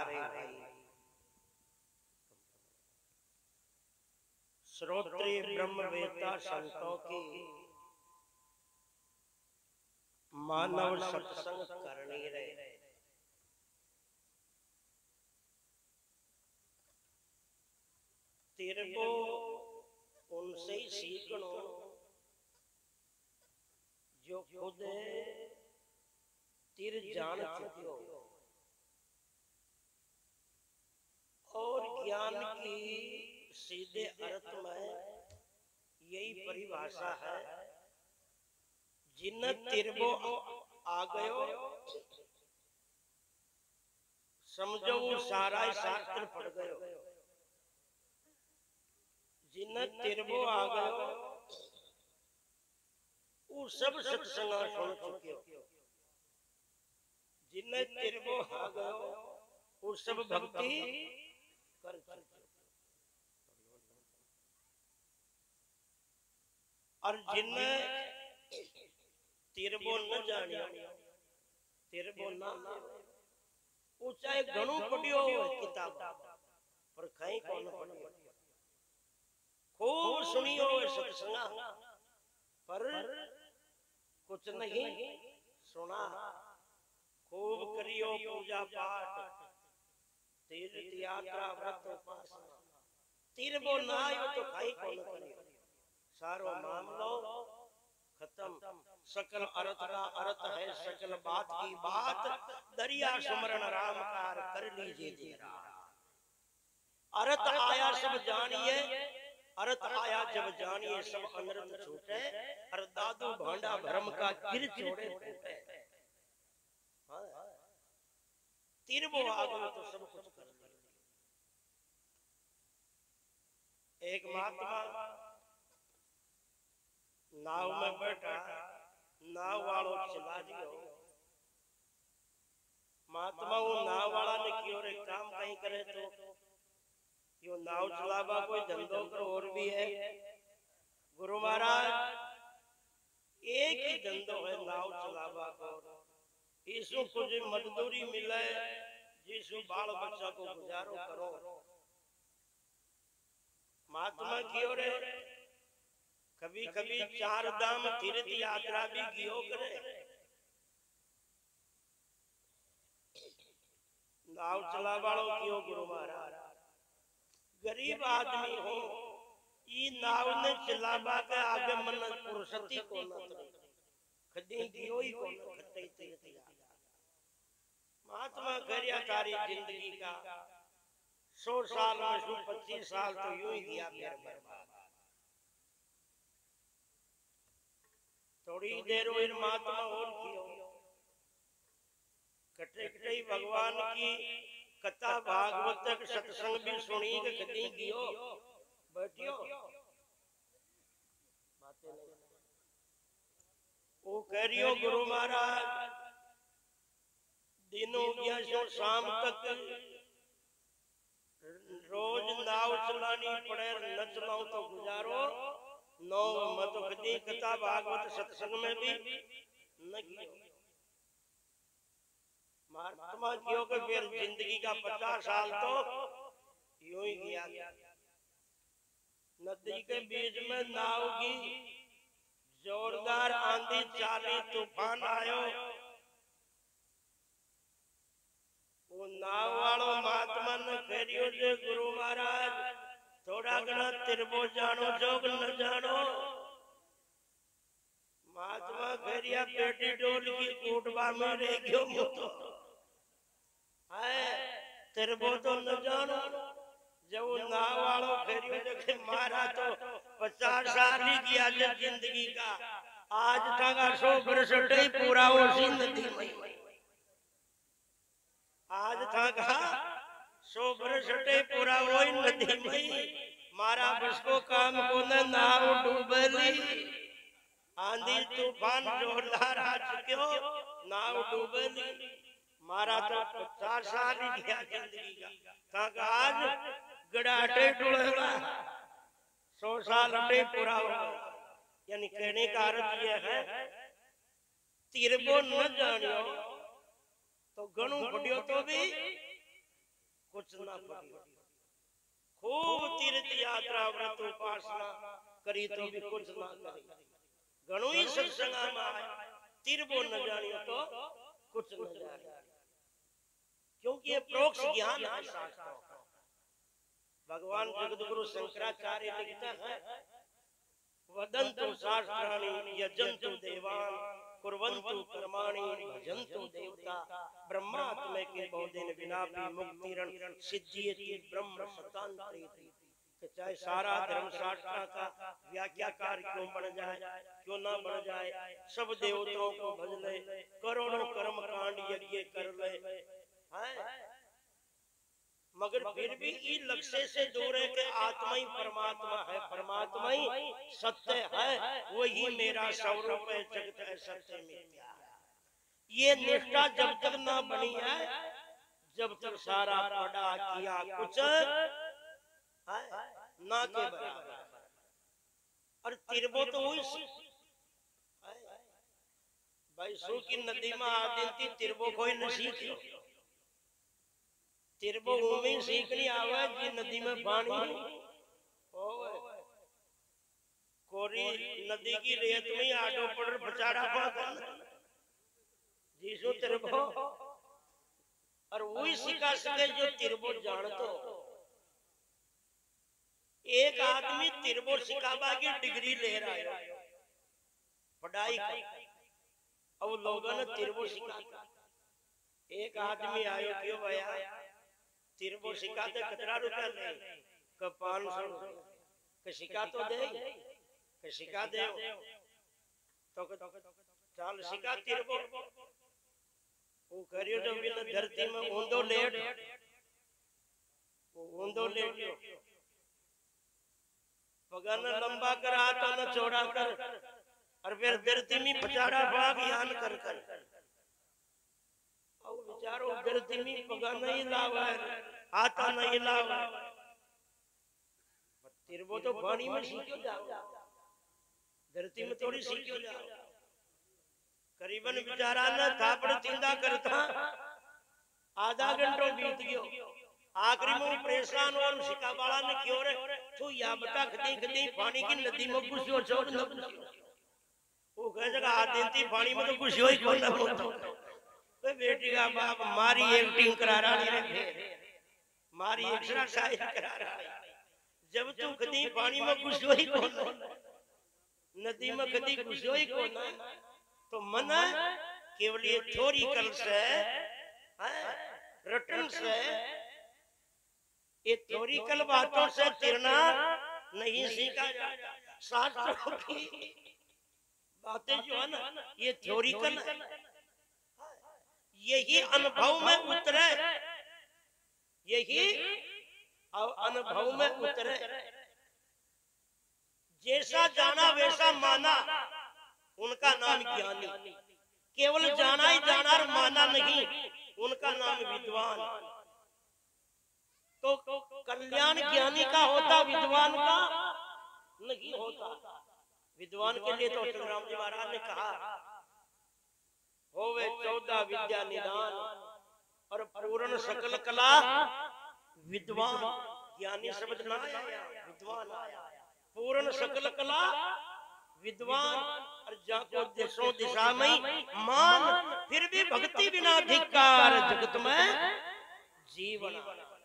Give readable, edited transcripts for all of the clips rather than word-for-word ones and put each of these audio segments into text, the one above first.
सारे भाई श्रोत्री ब्रह्मवेता संतों की मानव सत्संग करनी रहे। तेरे को उनसे ही सीखनो जो खुद तिर जान चुके हो और ज्ञान की सीधे अर्थ में यही परिभाषा है। जिन तिरबो आ गयो समझो वो सारा शास्त्र पढ़ गयो। जिन तिरबो आ गयो वो सब सत्संग सुन चुके हो। जिन तिरबो आ गयो वो सब भक्ति कर चुके हो। और जिन तिरबो न जानियो तिरबो ना वो चाहे घणो पढ़ियो हो किताब पर कहीं कौन पढ़ियो। खूब सुनियो सत्संग पर कुछ नहीं सुना। खूब करियो पूजा पाठ तीर्थ यात्रा व्रत उपासना तिरबो ना आयो तो कहीं कौन करियो। सारो मामलो खत्म। सकल अर्थ का अर्थ है सकल बात की बात। दरिया सुमरण राम कार कर लीजिए तेरा। अर्थ आया सब जानिए अर्थ आया जब जानिए सब अनर्थ छूटे। और दादू भांडा भरम का गिर छोड़े फूटे। तिरबो आ गयो तो सब कुछ कर लिया। एक महात्मा नाव में बैठा नाव वालों चला दियो। महात्मा वो नाव वाला ने क्यों रे काम कहीं करे तो यो नाव चलावा कोई धंधो कर और भी है। गुरु महाराज एक ही धंधो है नाव चलावा को। इसु कुछ मजदूरी मिले जिसु बाल बच्चा को गुजारो करो। महात्मा क्यों रे कभी कभी चार धाम तीर्थ यात्रा भी गियो करे। नाव चला वालों क्यों गुरु महाराज गरीब आदमी हो ई नाव ने चलावा के आगे मन पुरुषती को न खदी गियो ही को खते तीर्थ यात्रा। महात्मा गरिया कारी जिंदगी का 100 साल में 25 साल तो यूं ही गया मेरे बर्बाद। थोड़ी देर और महात्मा और कियो कटे कटे भगवान की कथा भागवत सत्संग भी सुनी के कदी गियो बैठियो बातें नहीं। वो कह रियो गुरु महाराज दिनों गया सो शाम तक रोज नाव चलानी पड़े न चलाऊं तो गुजारो नो मत कदी कथा भागवत सत्संग में भी न कियो। महात्मा क्यों के फिर जिंदगी का 50 साल तो यूं ही गया। नदी के बीच में नाव की जोरदार आंधी चाली तूफान आयो। वो नाव वालों महात्मा ने फेरियो जे गुरु महाराज थोड़ा घना तिरबो जानो जोग न जानो। महात्मा फेरिया बेटी डोल की कूटबा में रह गयो मुतो है तिरबो तो न जानो। जब नाव वालों फेरियो देखे मारा तो 50 साल ही किया जिंदगी का। आज तक 100 वर्ष ही पूरा हो जिंदगी में। आज तक 100 वर्ष पूरा हो नदी में। मारा बस को काम को न नाव डूबली। आंधी तूफान जोरदार आ चुके नाव डूबली। मारा तो 50 साल ही गया जिंदगी का। तक आज गड़ाटे टुड़ेगा 100 साल अटे पूरा हो। यानी कहने का अर्थ यह है तिरबो न जानियो तो गणु बढ़ियो तो भी कुछ ना करियो। खूब तीर्थ यात्रा व्रत उपासना करी तो भी कुछ ना करी। घणो ही सत्संगा में आया, तिरबो न जानियो तो कुछ न जानियो, क्योंकि ये प्रोक्ष ज्ञान है शास्त्रों का। भगवान जगद्गुरु शंकराचार्य लिखते हैं, वदन्तु शास्त्राणि यजन्तु देवान् कुर्वन्तु कर्माणि भजन्तु देवता ब्रह्मात्मे के बोधेन विना भी मुक्तिरण सिद्ध्यति ब्रह्म सतान्त्रेति। चाहे सारा धर्म शास्त्र का व्याख्याकार क्यों बन जाए, क्यों ना बन जाए, सब देवताओं को भज ले, करोड़ों कर्म कांड यज्ञ कर ले, मगर फिर भी इस लक्ष्य से दूर है कि आत्मा ही परमात्मा है, परमात्मा ही सत्य है, वही मेरा स्वरूप है, जगत है सत्य मिथ्या। ये निष्ठा जब तक ना बनी है, जब तक सारा पढ़ा किया कुछ ना के बराबर। और तिरबो तो हुई भाई सू की नदी में आदिन थी, तिरबो कोई न सीखियो। तिरबो में सीखनी आवे जी नदी में पानी होवे। कोरी नदी की रेत में आडो पड़ बचाड़ा पागल जीसो तिरबो। और वही सिखा सके जो तिरबो जानतो। एक आदमी तिरबो सिखावा की डिग्री ले रहा है, पढ़ाई का, अब लोगों ने तिरबो सिखा। एक आदमी आयो क्यों भैया तिरबो सिखाते कितना रुपया ले? का 500 रुपया। सिखा तो दे, सिखा दे तो चल सिखा तिरबो। वो करियो जो बिना धरती में ऊंधो लेट, ऊंधो लेट पगन लंबा कर आता न चौड़ा कर, और फिर धरती में पचाड़ा भाग यान कर कर। और बेचारो धरती में पगन नहीं लावा, आता नहीं लावा। तिरबो तो पानी में सीखो जाओ, धरती में थोड़ी सीखो जाओ। करीबन बेचारा न थापड़ चिंता करता, आधा घंटो बीत गयो। आखिरी में परेशान और सिका बाला ने क्यों रे तू या बता खदी खदी पानी की नदी में घुसियो छोड़ न घुसियो। वो कह जगह आधी थी पानी में तो घुसियो ही कौन न होता। तो बेटी का बाप मारी एक्टिंग करा रहा है, फिर मारी एक्सरसाइज करा रहा है। जब तू खदी पानी में घुसियो ही कौन, नदी में खदी घुसियो ही कौन, तो मन केवल ये थ्योरिकल से रटन से, ये थ्योरिकल बातों से तिरना नहीं सीखा जाता। शास्त्रों की बातें जो है ना ये थ्योरिकल है, यही अनुभव में उतरे, यही अनुभव में उतरे। जैसा जाना वैसा माना, उनका नाम ज्ञानी। केवल जाना ही जाना और माना नहीं, उनका नाम विद्वान। तो कल्याण ज्ञानी का होता, विद्वान का नहीं होता। विद्वान के लिए तो राम जी महाराज ने कहा होवे 14 विद्या निदान और पूर्ण सकल कला विद्वान। ज्ञानी शब्द ना आया, विद्वान आया। पूर्ण सकल कला विद्वान, और जाको देशों दिशा में मान, फिर भी भक्ति बिना धिक्कार जगत में जीवन।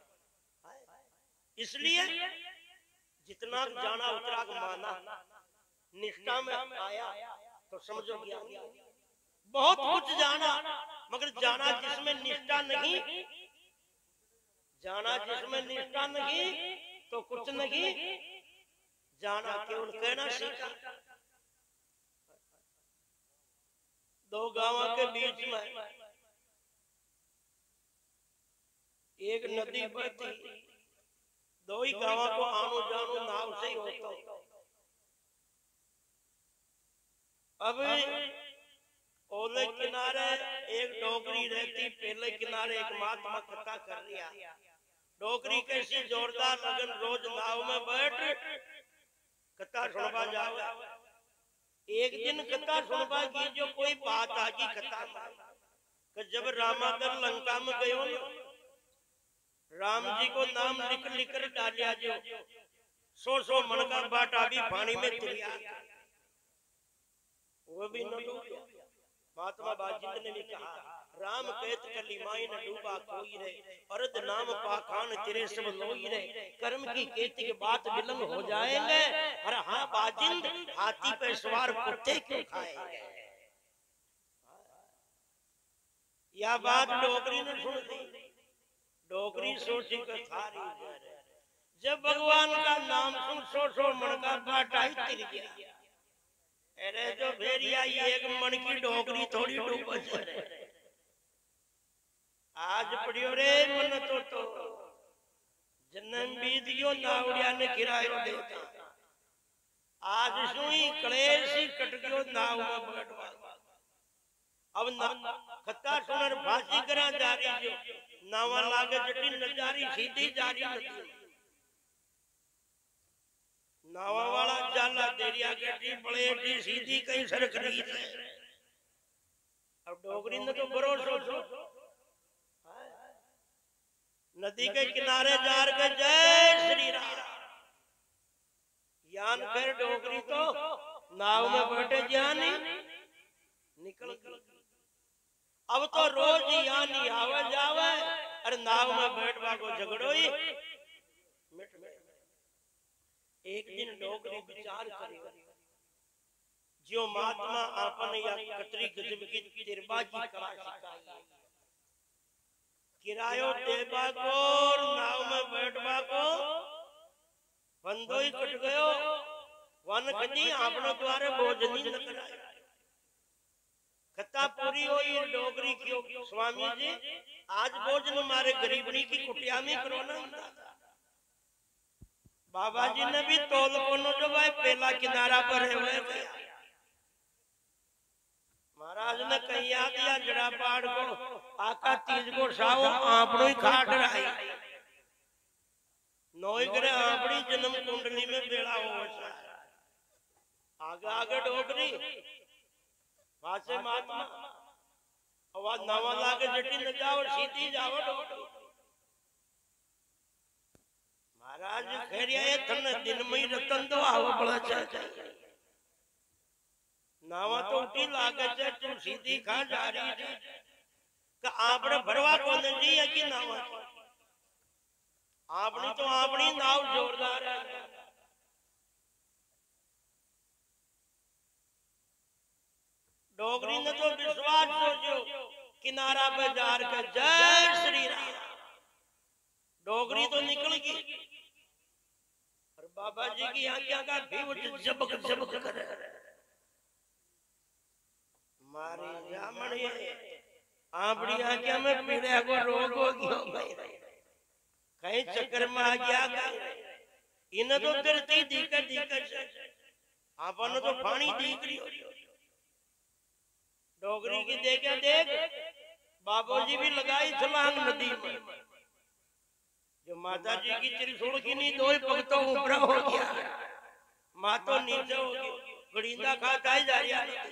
इसलिए जितना जाना उतना माना, निष्ठा में आया तो समझो ज्ञानी। बहुत कुछ जाना, मगर जाना जिसमें निष्ठा नहीं, जाना जिसमें निष्ठा नहीं तो कुछ नहीं जाना, केवल कहना सीखा। दो गांवों के बीच में एक नदी बहती, दो ही गांवों को आनो जानो नाव से ही होता। अब ओले किनारे एक डोगरी रहती, पहले किनारे एक महात्मा कथा कर लिया। डोगरी कैसी जोरदार लगन, रोज नाव में बैठ कथा सुनवा जाओ। एक दिन कथा सुनवा की जो कोई बात आगी कथा में, कि जब रामादर लंका में गयो, राम जी को नाम लिख लिख कर डालिया जो 100 मन का बाटा भी पानी में तिरिया, वो भी न डूबा। महात्मा बाजिंद ने भी कहा, राम कहत कलिमाई न डूबा कोई रे, अर्ध नाम पाखान तेरे सब लोई रे, कर्म की खेती के बात विलंब हो जाएंगे, और हाँ बाजिंद हाथी पे सवार कुत्ते क्यों खाएंगे। यह बात डोगरी ने सुन दी। डोगरी सोची का थारी जब भगवान का नाम सुन 100 मन का बाटा ही तिर गया। अरे जो भेड़िया एक मन की डोगरी थोड़ी डूब जाए। आज पढ़ियो रे मन तो जन्म बीत गयो नावड़िया ने किरायो देता, आज सुई कलेसी कट गयो नाव में बैठवा। अब खत्ता सुनर फांसी करा जा रही जो नावा लागे जटी नजारी सीधी जारी नदी। नावा वाला जाला देरिया गड्डी बड़ेटी सीधी कहीं सड़क रही है। अब डोगरी ने तो भरोसा सोचो नदी के किनारे जार के जय श्री राम, यान फिर डोगरी तो नाव में बैठे जानी निकल गई। अब तो रोज यानी आवे जावे और नाव में बैठवा को झगड़ो ही मिट गए। एक दिन डोगरी विचार करे जो महात्मा आपन या कतरी गजब की तिरबाजी कला सिखाई, किरायो देवा को और नाव में बैठवा को बंदो ही कट गयो। वन कदी आपने द्वारे भोजनी न कराया। कथा पूरी हुई डोगरी क्यों स्वामी जी आज भोजन हमारे गरीबनी की कुटिया में करो ना। बाबा जी ने भी तोल को जो भाई पहला किनारा पर है महाराज ने कहिया दिया जड़ा पाड़ को आका तीज को साओ आपनो ही खाट रही नोई करे आपनी जन्म कुंडली में बेड़ा हो। आगे आगे डोगरी पासे महात्मा आवाज नावा लागे जटी न जाओ सीधी जाओ डोगरी। महाराज खैरिया ये थन दिन में रतन तो आओ बड़ा चाहिए। नावा तो उठी लागे जे तू सीधी खा जा रही थी कि आपने भरवा कौन जी है कि नावा आपनी तो आपनी नाव जोरदार है। डोगरी ने तो विश्वास सोचो किनारा पे जार के जय श्री राम डोगरी तो निकल गई और बाबा जी की आंखें का भी जबक जबक करे मारी जामड़ी आपड़ी आंखें में पीड़े को रोग हो गया कहीं चक्कर में आ गया इन्हें तो तिरती दिक्कत आपने तो पानी दीख रही डोगरी की देख बाबूजी भी लगाई छलांग नदी में जो माता जी की त्रिशूल की नहीं दो भक्तों ऊपर हो गया माँ तो नीचे हो गई गड़ींदा खाता ही जा रहा।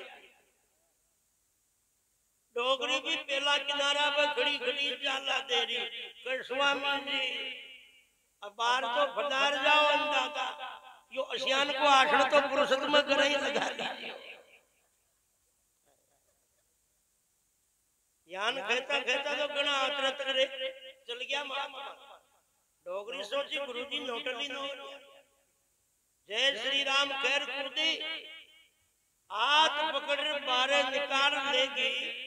डोगरी भी पहला किनारा पर खड़ी खड़ी जाला दे रही कर स्वामी जी अब बाहर तो फदार जाओ अंदाजा यो अशियान को आषण तो पुरुषोत्तम में कर ही लगा लीजिए। यान कहता कहता तो गणा आतरत करे चल गया महात्मा। डोगरी सोची गुरुजी नोटली नो जय श्री राम खैर कूदी हाथ पकड़ बारे निकाल लेगी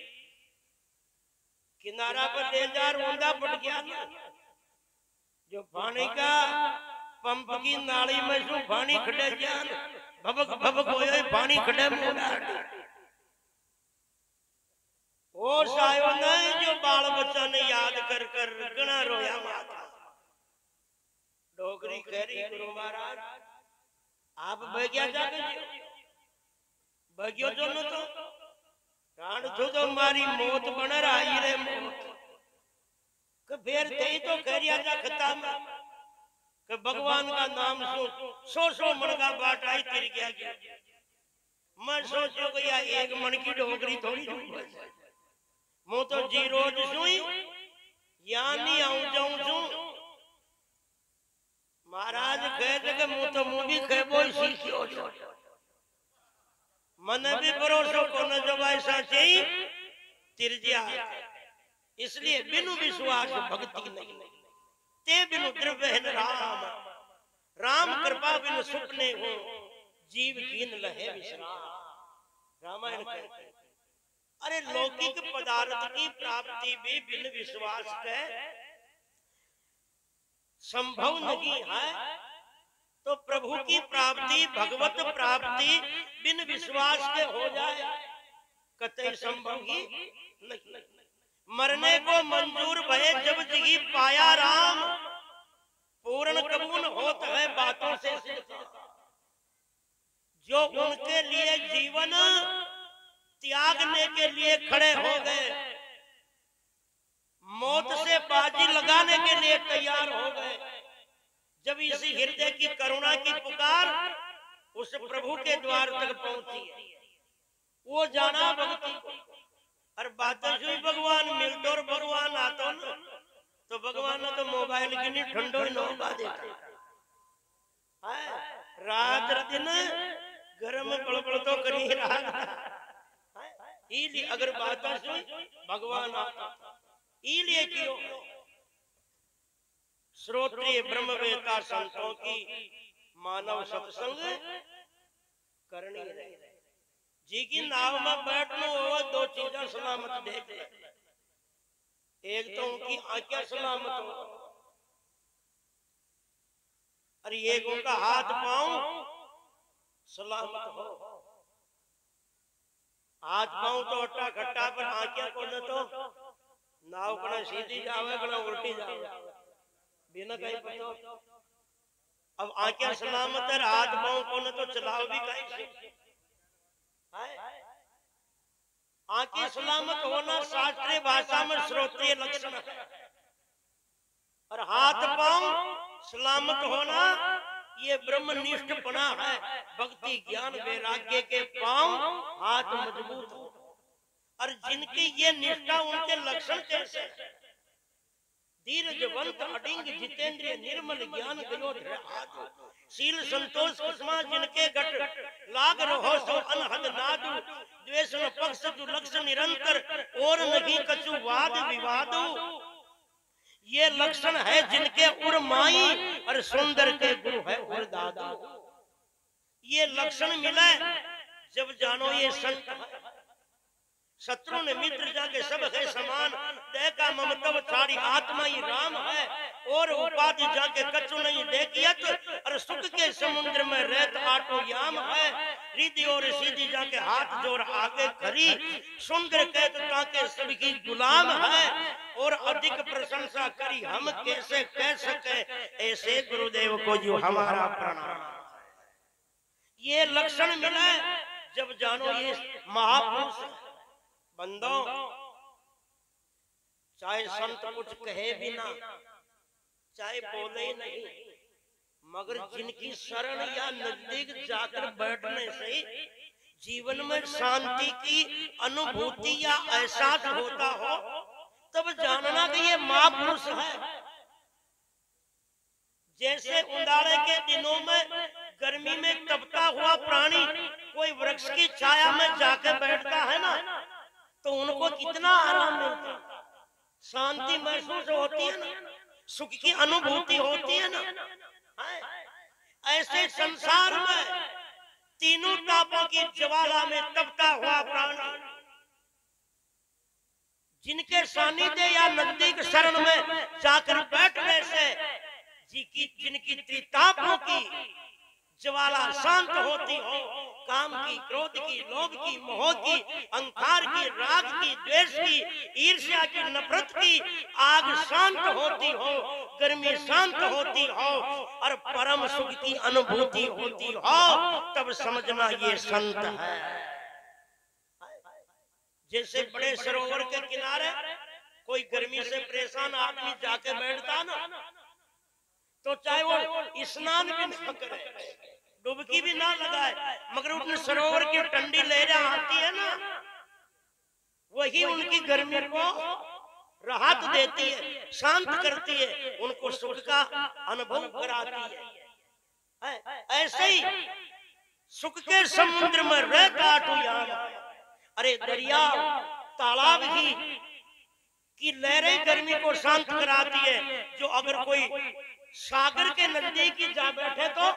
किनारा पर ले जा रोंदा पड़ गया ना जो पानी का पंप की नाली में जो पानी खड़े जान भबक भबक होए पानी खड़े मोड़ा ओ सायो नहीं जो बाल बच्चा ने याद कर कर गणा रोया माता। डोगरी कहरी गुरु महाराज आप बगिया जाके बगियो जो न तो प्राण तो मारी मौत बन रही रे मौत के फिर तेई तो कहरिया जा खत्म के भगवान का नाम सो सो मन का बाटा ही तिर गया। मैं सोचो कि यार एक मन की डोगरी थोड़ी मुँह तो जी रोज सुई यानी आऊं जाऊं कहे जगह मुंह तो मुंह भी कहे वो सीखियो जो मन भी भरोसो को न जो ऐसा चाहिए तिरजिया। इसलिए बिनु विश्वास भक्ति नहीं, ते बिनु द्रव्य है राम, राम कृपा बिनु सुपने हो, जीव कीन लहे विश्राम। रामायण कहते हैं अरे लौकिक पदार्थ की प्राप्ति भी बिन विश्वास के संभव नहीं है, तो प्रभु की प्राप्ति भगवत प्राप्ति बिन विश्वास के हो जाए कतई संभव ही नहीं। मरने को मंजूर भये जब जिगी पाया राम, पूर्ण कबूल होता है बातों से जो उनके लिए जीवन त्यागने के लिए खड़े हो गए, मौत से बाजी लगाने के लिए तैयार हो गए। जब इसी हृदय की करुणा की पुकार उस प्रभु के द्वार तक पहुंची, वो जाना भक्ति को। और बातें हुई भगवान मिलते और भगवान आता ना, तो भगवान ने तो मोबाइल की नहीं ठंडो ही नौका देता रात दिन गर्म बड़बड़ तो करी रहा। अगर बात सुई भगवान आता इलिए क्यों श्रोत्रिय ब्रह्मवेता संतों की मानव सत्संग करनी है। जी की नाव में बैठना हो दो चीजें सलामत देख ले, एक तो उनकी आंखें सलामत हो और एक उनका हाथ पांव सलामत हो। हाथ पांव तो अट्टा खट्टा पर आंखें को न तो नाव कना सीधी जावे कना उल्टी जावे बिना कहीं पता। अब आंखें सलामत है हाथ पांव को न तो चलाओ भी कहीं। आंखें सलामत होना शास्त्रीय भाषा में श्रोत्रिय लक्षण है, और हाथ पांव सलामत होना ये ब्रह्मनिष्ठपना है। भक्ति ज्ञान वैराग्य के पांव हाथ मजबूत हो, और जिनकी ये निष्ठा उनके लक्षण कैसे? धीरजवंत अडिंग जितेंद्रिय निर्मल ज्ञान गयो शील संतोष कुसुमा जिनके घट लाग रहो सो अनहद नादु द्वेष न पक्ष जो लक्ष्य निरंतर और नहीं कछु वाद विवादु। ये लक्षण है जिनके उर माई और सुंदर के गुरु है उर दादा। ये लक्षण मिला जब जानो ये संत है। शत्रु ने मित्र जाके सब है समान, देखा ममतव छाड़ी आत्मा ही राम है, और उपाधि जाके कछु नहीं देखियत, और सुख के समुद्र में रहत आटो याम है। रिद्धि और सीधी जाके हाथ जोड़ आगे खड़ी, सुंदर कहता के सबकी गुलाम है, और अधिक प्रशंसा करी हम कैसे कह सके, ऐसे गुरुदेव को जो हमारा प्रणाम। ये लक्षण मिला जब जानो ये महापुरुष बंदो। चाहे संत कुछ कहे भी ना, चाहे बोले नहीं, मगर जिनकी शरण या नजदीक जाकर बैठने से जीवन में शांति की अनुभूति या एहसास होता हो, तब जानना कि ये महापुरुष है। जैसे उंडाड़े के दिनों में गर्मी में तपता हुआ प्राणी कोई वृक्ष की छाया में जाकर बैठता है ना, तो उनको कितना आराम मिलता है, शांति महसूस होती है ना, सुख की अनुभूति होती है ना। ऐसे संसार में तीनों तापों की ज्वाला में तपता हुआ प्राणी जिनके सानिध्य या नजदीक शरण में जाकर बैठने से जिनकी त्रितापों की ज्वाला शांत होती हो, काम की, क्रोध की, लोभ की, मोह की, अहंकार की, राग की, द्वेष की, ईर्ष्या की, नफरत की आग शांत होती हो, गर्मी शांत होती हो, और परम सुख की अनुभूति होती हो, तब समझना ये संत है। जैसे बड़े सरोवर के किनारे कोई गर्मी से परेशान आदमी जाके बैठता ना, तो चाहे वो स्नान भी न करे, डुबकी भी ना लगाए, मगर उन सरोवर की ठंडी लहरें आती है ना, वही उनकी गर्मी को राहत देती है, शांत करती है, उनको सुख का अनुभव कराती है। ऐसे ही सुख के समुद्र में रह काटू यार। अरे दरिया तालाब की लहरें गर्मी को शांत कराती है, जो अगर कोई सागर के नजदीक ही जा बैठे तो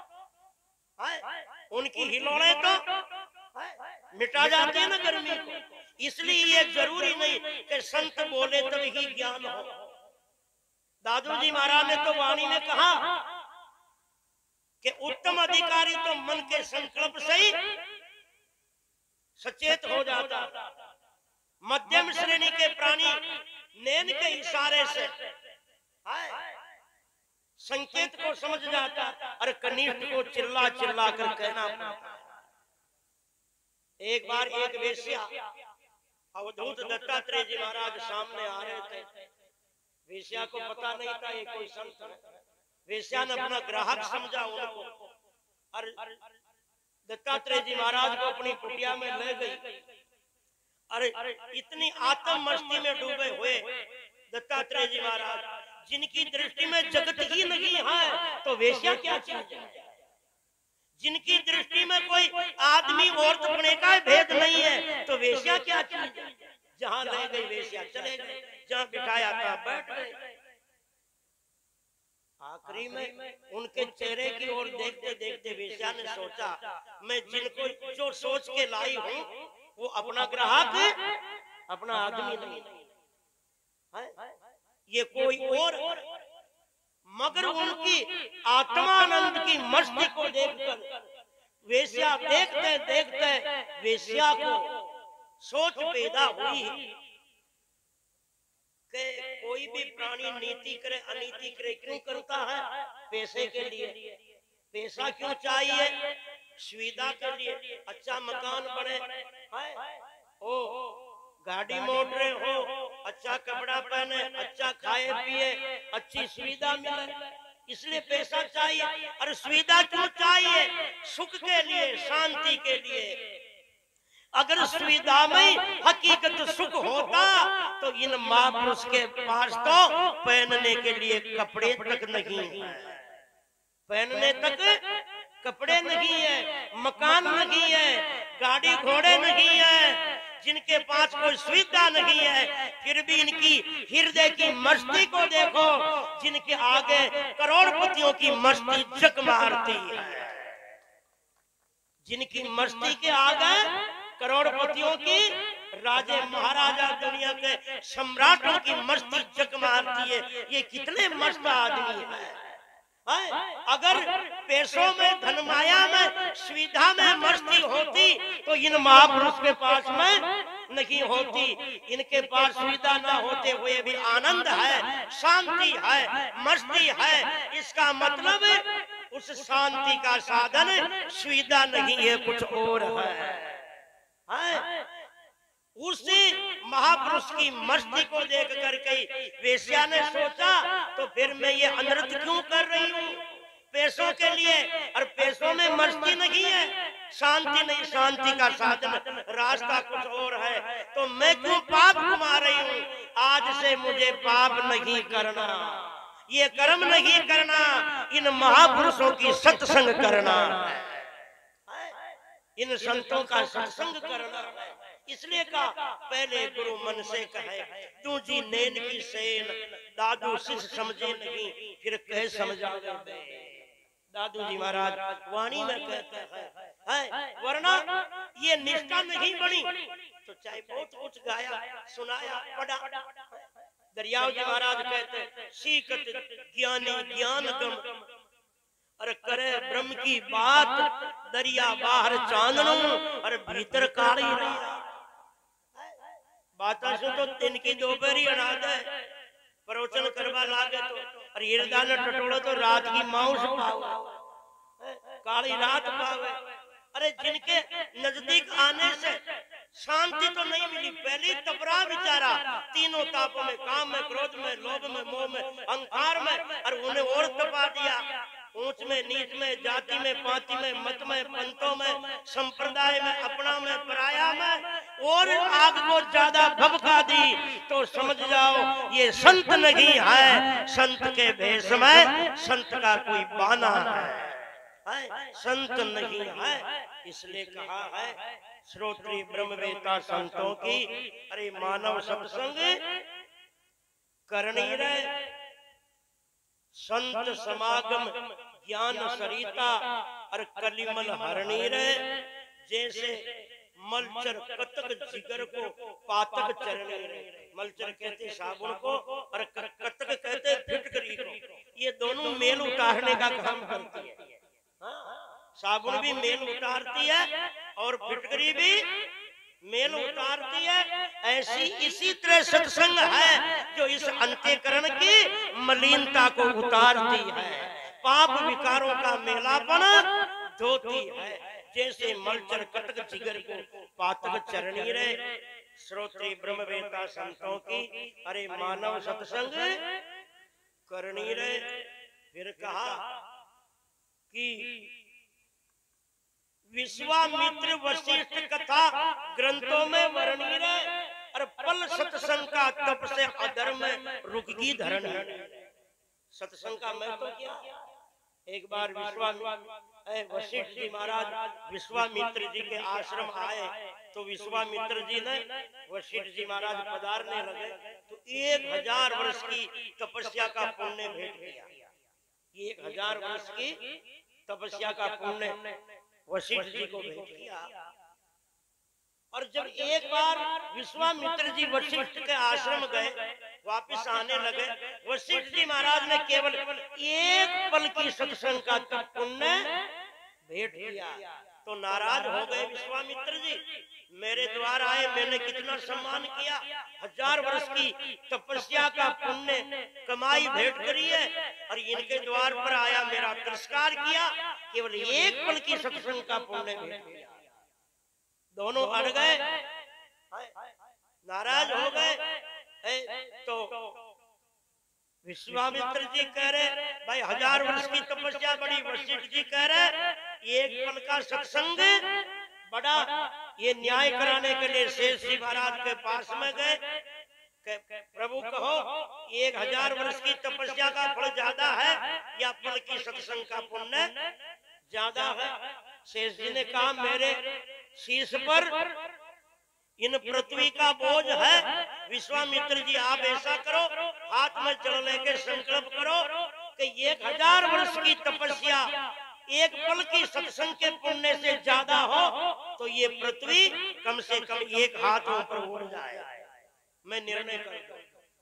उनकी हिलोड़े तो मिटा जाती है ना गर्मी को। इसलिए ये जरूरी नहीं कि संत बोले तभी ज्ञान हो। दादू जी महाराज ने तो वाणी में कहा कि उत्तम अधिकारी तो मन के संकल्प से ही सचेत हो जाता, मध्यम श्रेणी के प्राणी नैन के इशारे से संकेत को समझ जाता, और कनिष्ठ को चिल्ला चिल्ला कर कहना पड़ता। एक बार एक वेश्या अवधूत दत्तात्रेय जी महाराज सामने आ रहे थे। वेश्या को पता नहीं था ये कोई संत है। वेश्या ने अपना ग्राहक समझा उनको, और दत्तात्रेय जी महाराज को अपनी कुटिया में ले गई। अरे इतनी आत्म मस्ती में डूबे हुए दत्तात्रेय जी महाराज, जिनकी दृष्टि में जगत ही नहीं है तो वेश्या क्या चीज है। जिनकी दृष्टि में कोई आदमी औरत होने का भेद नहीं है तो वेश्या क्या चीज है। जहां ले गई वेश्या चले गए, जहां बिठाया था बैठ गए। आखिरी में उनके चेहरे की ओर देखते देखते वेश्या ने सोचा, मैं जिनको जो सोच के लाई हूँ वो अपना ग्राहक है, अपना आदमी नहीं है, ये कोई और। मगर उनकी आत्मानंद की मस्ती को देखकर वेश्या देखते देखते वेश्या को सोच पैदा हुई कि कोई भी प्राणी नीति करे अनीति करे क्यों करता है? पैसे के लिए। पैसा क्यों चाहिए? सुविधा के लिए। अच्छा मकान बने, ओ गाड़ी मोटरें हो, अच्छा कपड़ा पहने, अच्छा खाए पिए, अच्छी सुविधा मिले, इसलिए पैसा चाहिए। और सुविधा क्यों चाहिए? सुख के लिए, शांति के लिए। अगर सुविधा में हकीकत सुख होता तो इन महापुरुष के पास तो पहनने के लिए कपड़े तक नहीं है, पहनने तक कपड़े नहीं है, मकान नहीं है, गाड़ी घोड़े नहीं है, जिनके पास कोई सुविधा नहीं है, फिर भी इनकी हृदय की मस्ती को देखो, जिनके आगे करोड़पतियों की मस्ती जग मारती है। जिनकी मस्ती के आगे करोड़पतियों की, राजे महाराजा दुनिया के सम्राटों की मस्ती जग मारती है। ये कितने मस्त आदमी है। अगर पैसों में, धन माया में, सुविधा में मस्ती होती तो इन महापुरुष के पास में नहीं होती। इनके पास सुविधा ना होते हुए भी आनंद है, शांति है, मस्ती है। इसका मतलब उस शांति का साधन सुविधा नहीं है, कुछ और है। उसी महापुरुष की मस्ती को देख करके वेश्या ने सोचा, तो फिर मैं ये अनर्थ क्यों कर रही हूँ पैसों के लिए? और पैसों में मस्ती नहीं है, शांति नहीं, शांति का साधन रास्ता कुछ और है, तो मैं क्यों पाप कमा रही हूँ? आज से मुझे पाप नहीं करना, ये कर्म नहीं करना, इन महापुरुषों की सत्संग करना, इन संतों का सत्संग करना। इसलिए कहा पहले गुरु मन से कहे, तू जी नैन की सेन, दादू शिष्य समझे नहीं, फिर कह समझावे दे। दादू जी महाराज वाणी में कहते हैं, वरना ये निष्ठा नहीं बनी तो चाहे बहुत कुछ गाया, सुनाया, पढ़ा। दरियाव जी महाराज कहते, सीखत ज्ञानी ज्ञान गम, और करे ब्रह्म की बात, दरिया बाहर चांदनो और भीतर काली रात। बात से तो दिन की दोपहरी अनाद है, प्रवचन करवा लागे तो, और हृदय न टटोलो तो रात की माउस पावे, काली रात पावे। अरे जिनके नजदीक आने से शांति तो नहीं मिली, पहले तबरा बिचारा तीनों तापों में, काम में, क्रोध में, लोभ में, मोह में, अहंकार में, और उन्हें और तपा दिया। ऊंच में, नीच में, जाति में, पाति में, मत में, पंथों में, संप्रदाय में, अपना में, पराया में, और आग को ज्यादा भभका दी तो समझ जाओ ये संत नहीं है। संत के भेष में संत का कोई बहाना है, संत नहीं है, इसलिए कहा है श्रोत्री ब्रह्मवेता संतों की। अरे मानव सत्संग करनी रे, संत समागम ज्ञान सरिता और कलिमल हरणी रे। जैसे मलचर कतक जिगर को पातक चरणी रे। मलचर कहते साबुन को और कतक कहते फिटकरी को। ये दोनों मेल उतारने का काम करती है। साबुन भी मेल उतारती है और फिटकरी भी मेल उतारती है। ऐसी इसी तरह सत्संग है जो इस अंतःकरण की मलिनता को उतारती है, पाप विकारों का मेलापन धोती है। जैसे मलचर कटक जिगर को पातक चरणी रे। श्रोत्री ब्रह्मवेता संतों की अरे मानव सत्संग करनी रे। फिर कहा कि विश्वामित्र वशिष्ठ कथा ग्रंथों में वर्णी रे। और पल सत्संग का तप से अधर्म रुकगी धरणी। सत्संग का महत्व क्या? एक बार वशिष्ठ जी महाराज विश्वामित्र जी के आश्रम आए तो विश्वामित्र जी ने वशिष्ठ जी महाराज पधारने लगे तो 1000 वर्ष की तपस्या का पुण्य भेंट किया। 1000 वर्ष की तपस्या का पुण्य वशिष्ठ जी को भेंट किया। और जब एक बार विश्वामित्र जी वशिष्ठ के आश्रम गए, वापस आने लगे, वशिष्ठ जी महाराज ने केवल एक पल की सत्संग का पुण्य भेंट किया तो नाराज हो गए विश्वामित्र जी। मेरे द्वार आए, मैंने कितना सम्मान किया, 1000 वर्ष की तपस्या का पुण्य कमाई भेंट करी है और इनके द्वार पर आया, मेरा तिरस्कार किया, केवल एक पल की सत्संग का पुण्य भेंट किया। दोनों अड़ गए, नाराज हो गए। तो विश्वामित्र जी कह रहे भाई 1000 वर्ष की तपस्या बड़ी। वशिष्ठ जी कह रहे एक पल का सत्संग बड़ा। ये न्याय कराने के लिए शेष जी महाराज के पास में गए। प्रभु कहो 1000 वर्ष की तपस्या का फल ज्यादा है या पल की सत्संग का पुण्य ज्यादा है? शेष जी ने कहा मेरे शीश पर इन पृथ्वी का बोझ है। विश्वामित्र जी आप ऐसा करो, हाथ में जल लेके संकल्प करो कि 1000 वर्ष की तपस्या एक पल की सत्संग के पुण्य से ज्यादा हो तो ये पृथ्वी कम से कम एक हाथ ऊपर उड़ जाए। मैं निर्णय कर दूं।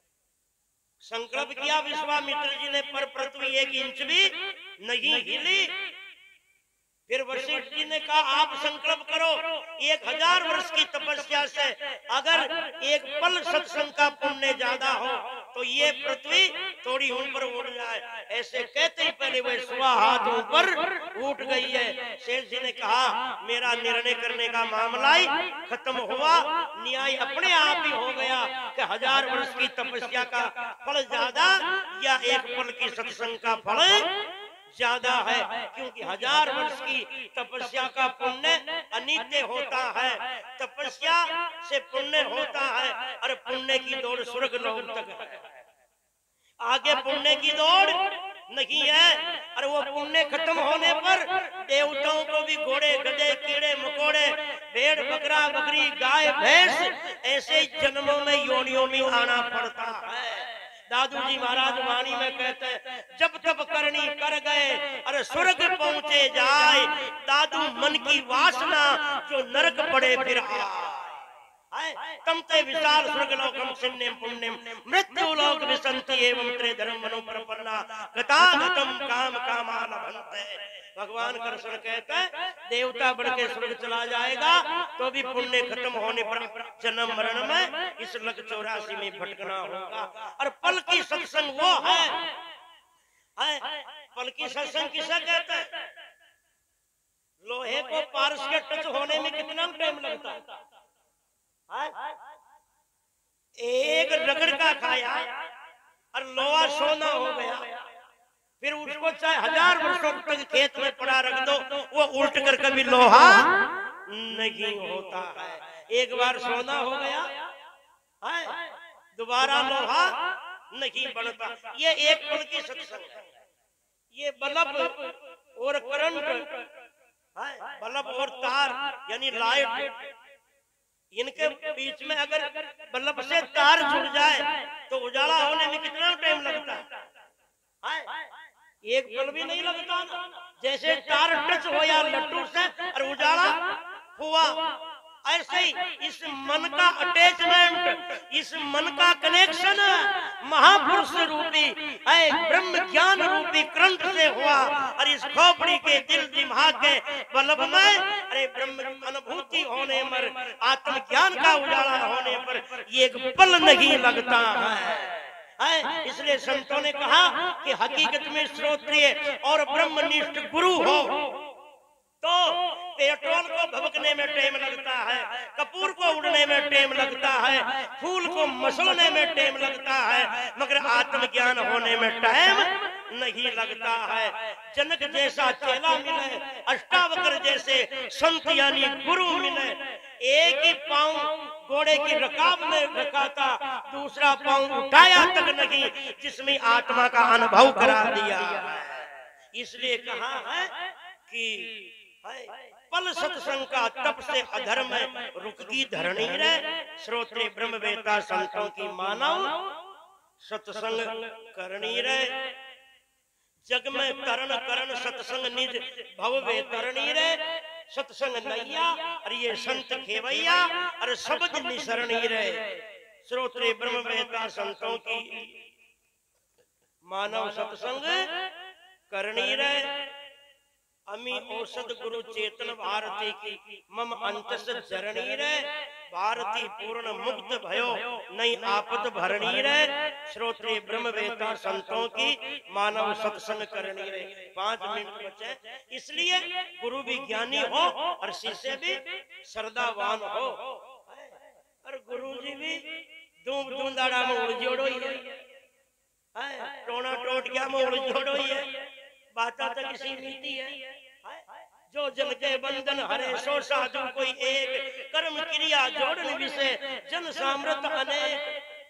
संकल्प किया विश्वामित्र जी ने, पर पृथ्वी 1 इंच भी नहीं हिली। फिर वशिष्ठ जी ने कहा आप संकल्प करो 1000 वर्ष की तपस्या से अगर एक पल सत्संग का पुण्य ज्यादा हो तो ये पृथ्वी थोड़ी ऊपर उड़ जाए। ऐसे कहते ही पहले वह स्वा हाथ ऊपर उठ गई है। शेष जी ने कहा मेरा निर्णय करने का मामला ही खत्म हुआ, न्याय अपने आप ही हो गया कि 1000 वर्ष की तपस्या का फल ज्यादा या एक पल की सत्संग का फल ज्यादा है। क्योंकि 1000 वर्ष की तपस्या का पुण्य अनित्य होता है, तपस्या से पुण्य होता है और पुण्य की दौड़ स्वर्ग लोक तक है, आगे पुण्य की दौड़ नहीं है। और वो पुण्य खत्म होने पर देवताओं को भी घोड़े गधे कीड़े मकोड़े भेड़ बकरा बकरी गाय भैंस ऐसे जन्मों में योनियों में आना पड़ता है। दादू जी महाराज वाणी में कहते हैं जब तब करनी कर गए अरे स्वर्ग पहुंचे जाए, दादू मन की वासना जो नरक पड़े फिर आए। तम ते विशाल स्वर्गलोकम सिन्नेम पुण्यम मृत्यु लोक विसंति एवं त्रे धर्म मनो परपन्ना गतागतम काम कामालभन्ते। भगवान कृष्ण कहते हैं देवता बढ़ के स्वर्ग चला जाएगा तो भी पुण्य खत्म होने पर जन्म मरण में इस लक 84 में भटकना होगा। और पल की सत्संग वो है। पल की सत्संग किसे कहते हैं? लोहे को पारस के टच होने में कितना टाइम लगता है? एक रगड़ का खाया और लोहा सोना हो गया, फिर उसको चाहे 1000 वर्षों तक खेत में पड़ा रख दो वो उल्ट कर कभी लोहा नहीं होता है। एक बार सोना हो गया है, दोबारा लोहा नहीं बनता। ये एक पल की सत्संग है। ये बल्ब और करंट, बल्ब और तार यानी लाइट, इनके बीच में अगर बल्ब से तार जुड़ जाए तो उजाला होने में कितना टाइम लगता है? एक पल भी नहीं लगता। जैसे तार टच हो या लट्टू से और उजाला हुआ, ऐसे ही इस मन का अटैचमेंट, इस मन का कनेक्शन महापुरुष रूपी ब्रह्म ज्ञान रूपी करंट से हुआ और इस खोपड़ी के दिल दिमाग के बल्ब में अरे ब्रह्म अनुभूति होने पर, आत्मज्ञान का उजाला होने पर ये एक पल नहीं लगता है। इसलिए संतों ने कहा कि हकीकत में श्रोत्रिय और ब्रह्मनिष्ठ गुरु हो तो पेट्रोल को भभकने में टाइम लगता है, कपूर को उड़ने में टाइम लगता है, फूल को मसलने में टाइम लगता है, मगर आत्मज्ञान होने में टाइम नहीं लगता है। जनक जैसा चेला मिले, अष्टावक्र जैसे संत यानी गुरु मिले, एक ही पांव घोड़े की रकाब में रखा था, दूसरा पांव उठाया तक नहीं, जिसमें आत्मा का अनुभव करा दिया। इसलिए कहा है कि पल सत्संग का तप से अधर्म रुक की धरणी रे, श्रोत्रे ब्रह्मवेता संतों की मानव सत्संग करनी रे, जग में तरण करण सत्संग निज भव वे तरणी रे, सत्संग नैया और ये संत खेवैया और शब्द निसरणी रे, श्रोत्रे ब्रह्मवेता संतों की मानव सत्संग करनी रे। अमी औषध गुरु चेतन भारती की मम अंतस जरणी रे, भारती पूर्ण मुक्त भयो नई आपद भरणी रे, श्रोत्रिय ब्रह्मवेता संतों की मानव सत्संग करनी रे। 5 मिनट बचे, इसलिए गुरु भी ज्ञानी हो और शिष्य भी श्रद्धावान हो। और गुरु जी भी धूम धूंधाड़ा में उड़ जोड़ो ही है, टोना टोट गया में उड़ जोड़ो ही है, बाता तो किसी नीति है। जो जन के बंधन हरे सो साधु कोई एक, कर्म क्रिया जोड़न विषय जन सामर्थ अनेक।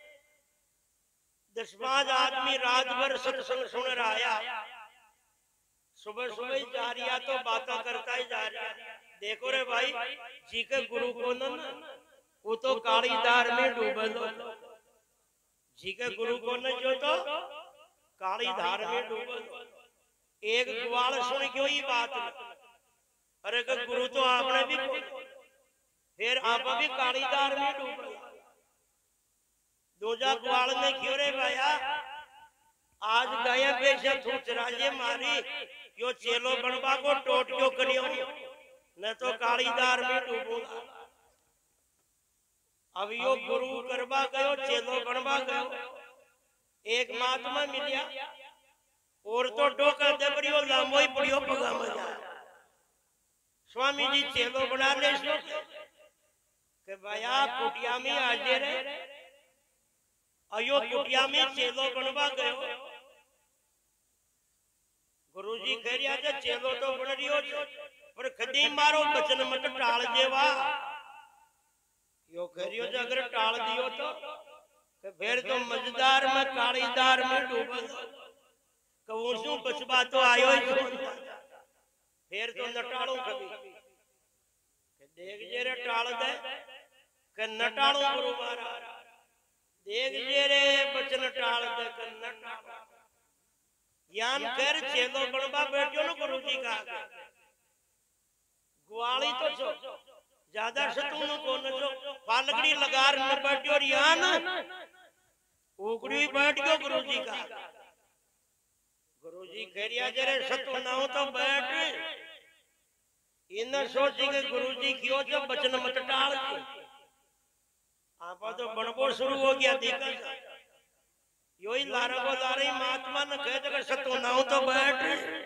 10-5 आदमी रात भर सत्संग सुन रहा, सुबह सुबह जा रिया तो बातें करता ही जा रहा। देखो रे भाई जी के गुरु को न वो तो कालीदार में डूबल, जी के गुरु को न जो तो कालीधार में डूबल। एक ग्वाल सुन क्यों ही बात, अरे गुरु तो आपने भी, फिर आप भी कालीदार में डूब गए। दूजा ग्वाल ने क्यों रे भाया आज गए पेशा थूच राजे मारी, यो चेलो बनवा को टोट क्यों करियो, न तो कालीदार में डूबूंगा। अब यो गुरु करवा गयो, चेलो बनवा गयो, एक महात्मा मिलिया और तो डोका दे पड़ियो, लामोई पड़ियो पगा मजा। स्वामी जी चेलो बना ले के भैया कुटिया में आज रे, अयो कुटिया में चेलो बनवा गयो। गुरुजी कह रिया जे चेलो तो बन रियो पर कदी मारो बचन मत टाल जेवा, यो कह रियो जे अगर टाल दियो तो फिर तो मजेदार में कालीदार में डूबल, कहूं बचवा तो आयो ही, फिर तो न टालू कभी, देख जे रे टाल दे के न टालू गुरु महाराज, देख जे रे बचन टाल दे के न टालू। ज्ञान कर चेलो बनवा बैठो न गुरु जी का, ग्वाली तो छो ज्यादा सतून को न छो, पालगड़ी लगार न बैठो रियान उकड़ी बैठ गयो गुरु जी का। गुरुजी कह रिया जरे सतु ना हो तो बैठ, इन सोची के गुरुजी क्यों जो बचन मत टाल के, आपा तो बनबो शुरू हो गया देखा। यो ही लारगो लारे महात्मा ने कह जगर सतु ना हो तो बैठ।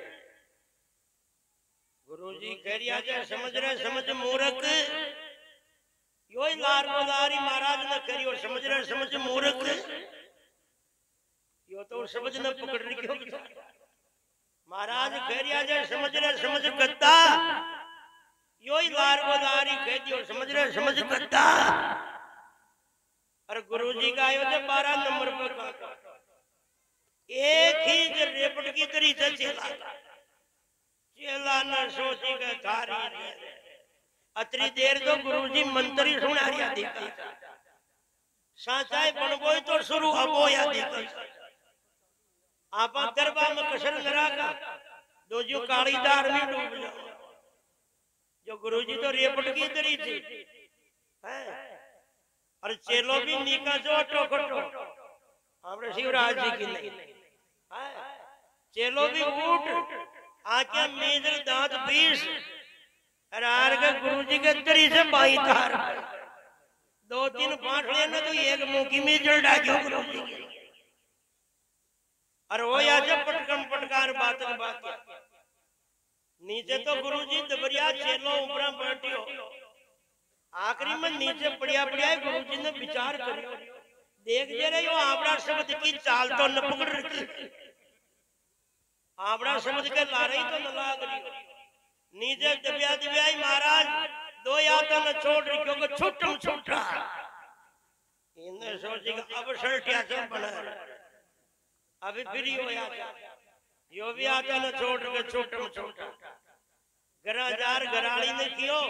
गुरुजी कह रिया जे समझ रहे समझ मूर्ख, यो ही लारगो लारी महाराज ने करियो समझ रहे समझ मूर्ख, यो तो समझ न पकड़ रही क्यों। महाराज कह रिया जे समझ रहे समझ गद्दा, यो ही लार को लारी कह दियो समझ रहे समझ गद्दा। और गुरुजी का आयो जे 12 नंबर पर एक ही रेपट की तरी से चला, चेला न सोची के थारी अतरी देर तो गुरुजी मंत्री सुना रिया देखा साचाई बनबोई तो शुरू अबो या देखा आपा दरबा में कसर नरा का दो जो कालीदार में डूब जाओ जो गुरुजी तो रेपट की तरी थी और चेलो भी नीका जो टोकटो हमरे शिवराज जी की नहीं चेलो भी उठ आके मेजर दांत 20 रार के गुरुजी के तरी से बाई तार 2-3 फांसले न तो एक मुंह की मेजर डाक्यो गुरुजी की और वो या जब पटकम पटकार बात नीचे तो गुरुजी दबरिया चेलो ऊपर बैठियो आखिरी में नीचे पड़िया पड़िया गुरुजी ने विचार करियो देख जे रहे हो आपड़ा शब्द की चाल तो न पकड़ रखी आपड़ा शब्द के ला रही तो न लाग रही नीचे दबिया दबिया महाराज दो याता न छोड़ रही क्योंकि छुट्टम छुट्टा इन्हें सोची कि अब शर्टिया से बना अभी फ्री हो जाता यो भी आता न छोड़ के छुट्टम छुट्टा गराजार गराली ने कियो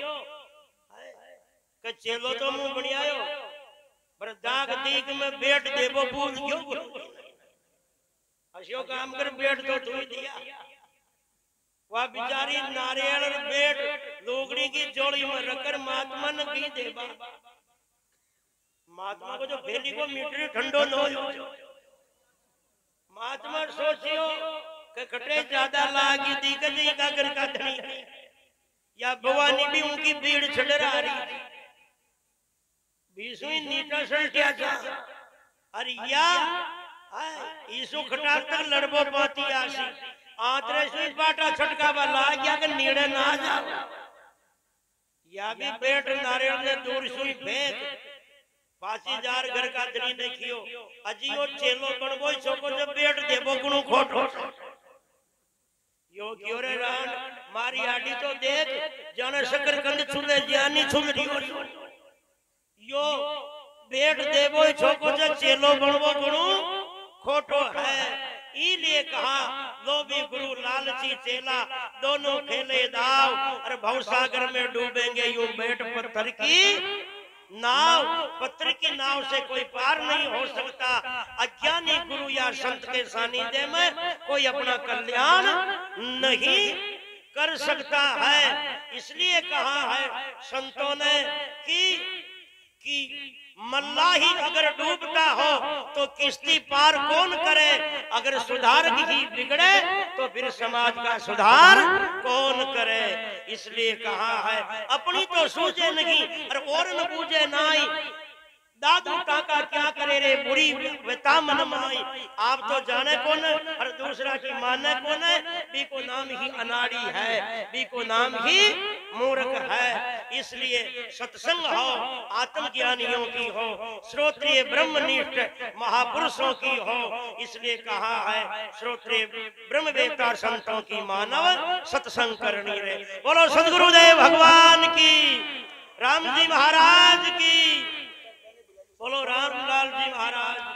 के चेलो तो मुंह बनियायो पर दाग दीक में बेट देवो भूल क्यों अशियो काम कर बेट तो तू ही दिया वह बिचारी नारियल और बेट लोगड़ी की जोड़ी में रखकर महात्मा ने की देवा महात्मा को जो फेली को मीटर ठंडो न हो महात्मा सोचियो कि खटे ज्यादा लागी दी जी का घर का धनी या भवानी भी उनकी भीड़ छड़ रही थी बीसवीं नीटा सल्टिया जा अरे या ईसु खटार तक लड़बो पाती आसी आतरे सुई बाटा छटका वाला क्या के नीड़े ना जा या भी बेट नारियल ने दूर सुई भेद 5000 घर का धनी देखियो अजियो चेलो बनबो छोको जब बेट देबो गुणु खोटो यो क्योरे रान मारी आडी तो देख जाने शकरकंद छुले ज्ञानी छुल रियो यो बेट देवो छोको जो चेलो बनवो गुरु खोटो है इलिए कहा लोभी गुरु लालची चेला दोनों खेले दाव और भवसागर में डूबेंगे यूं बेट पत्थर की नाव पत्थर की नाव से कोई पार नहीं हो सकता अज्ञानी गुरु या संत के सानिध्य में कोई अपना कल्याण नहीं कर सकता है इसलिए कहा है संतों ने कि मल्लाही अगर डूबता हो तो किश्ती पार कौन करे अगर सुधारक ही बिगड़े तो फिर समाज का सुधार कौन करे इसलिए कहा है अपनी तो सूझे नहीं और न बूझे नाई दादू टाका क्या करे रे बुरी वेता मन माई आप तो जाने कौन और दूसरा की माने कौन है बी को नाम ही अनाड़ी है बी को नाम ही मूर्ख है इसलिए सत्संग हो आत्मज्ञानियों की हो श्रोत्रिय ब्रह्मनिष्ठ महापुरुषों की हो इसलिए कहा है श्रोत्रिय ब्रह्मवेता संतों की मानव सत्संग करनी रे बोलो सद्गुरुदेव भगवान की राम जी महाराज की बोलो रामलाल जी महाराज